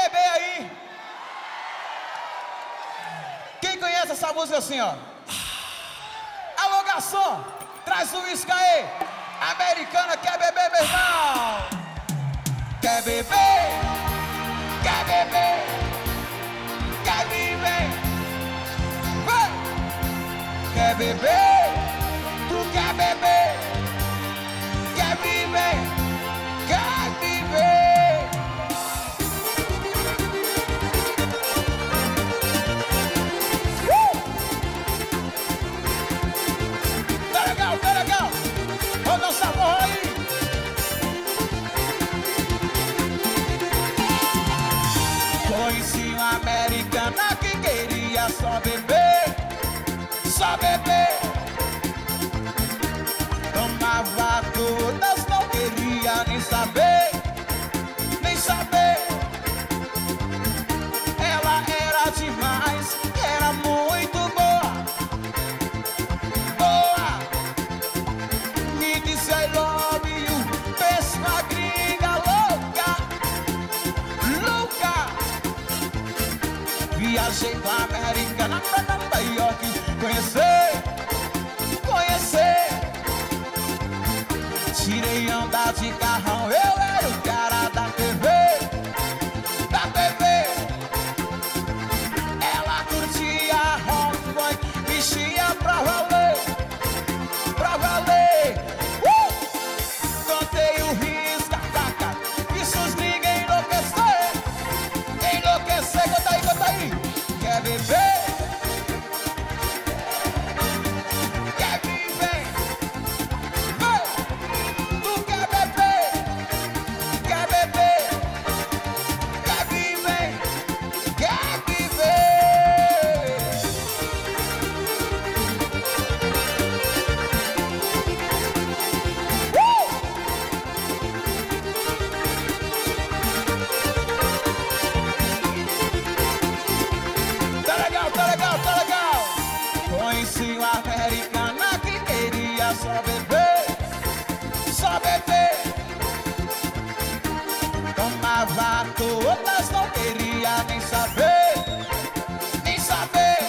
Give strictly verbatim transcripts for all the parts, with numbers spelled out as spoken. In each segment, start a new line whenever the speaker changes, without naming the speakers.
beber aí. Quem conhece essa música assim, ó? Alô, garçom, traz o uísque aí. Americana quer beber, meu irmão. Quer beber? Quer beber? Quer viver? Vai! Quer beber? Tu quer beber? Quer viver? Quer viver? Uh! Tá legal, tá legal. Vamos dançar porra aí. Conheci uma americana que queria só beber, só beber. Tomava todas, não queria nem saber, nem saber. Ela era demais, era muito boa, boa. Me disse I love you, pensa uma gringa louca, louca. Viajei com a americana pra Nova York, conhecer, conhecer. Tirei andar de carrão, eu era o cara da T V, da T V. Ela curtia rock, funk, mexia pra valer, pra valer. Uh! Cantei o risca, faca, isso os gringos enlouquecer, enlouquecer. Canta aí, canta aí. Quer beber? Quer viver? Vai! Tu quer beber? Quer beber? Quer viver? Quer viver? Uh! Tá legal, tá legal, tá legal. Conheci uma americana que queria só beber, só beber. Tomava todas, não queria nem saber, nem saber.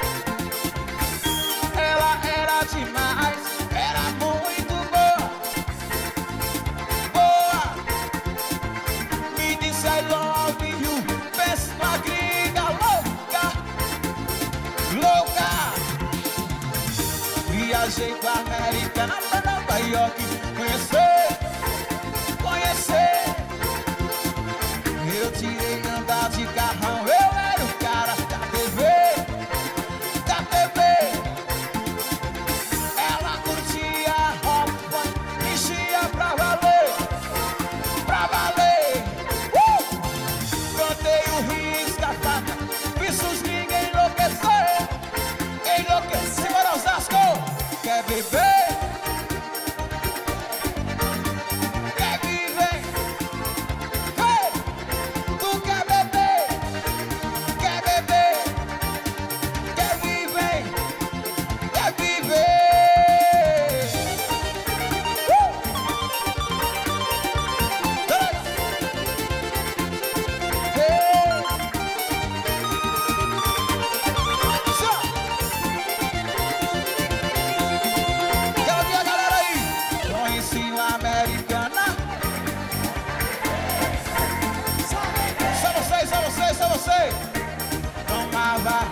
Ela era demais, era muito boa, boa. Me disse I love you, pensa uma gringa louca, louca. Viajei com a americana pra Nova York, conhecer, conhecer. Eu tirei andar de carrão, eu era o cara da T V, da T V. Ela curtia rock, funk, mexia pra valer, pra valer. Uh! Cantei o risca, faca, fiz os gringos enlouquecer, enlouquecer. Bora, Osasco! Quer beber? Quer viver? Hey! Tu quer beber? Quer beber? Quer viver? Quer viver? Uh! Hey! Só! Quero ver a galera aí. Conheci uma americana. Só você, só você, só você. Tomava.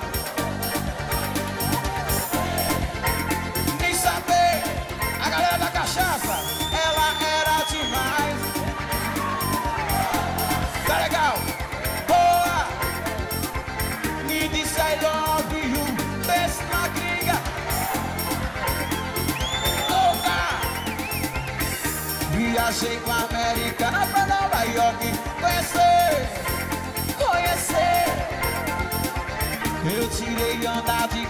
Nem saber. A galera da cachaça. Ela era demais. Tá legal? Boa. Me disse I love you, pensa na gringa louca. Viajei com a americana pra Nova York, conhecer, conhecer. Eu tirei andar de